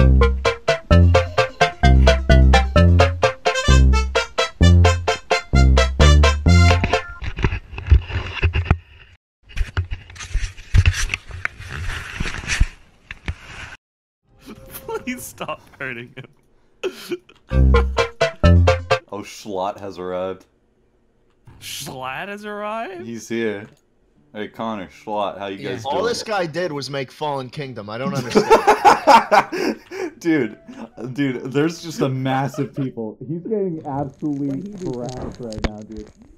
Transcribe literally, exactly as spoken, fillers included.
Please stop hurting him. Oh, Schlatt has arrived. Schlatt has arrived? He's here. Hey, Connor, Schlatt, how you Yeah. guys doing? All this guy did was make Fallen Kingdom. I don't understand. Dude, dude, there's just a massive people. He's getting absolutely harassed right now, dude.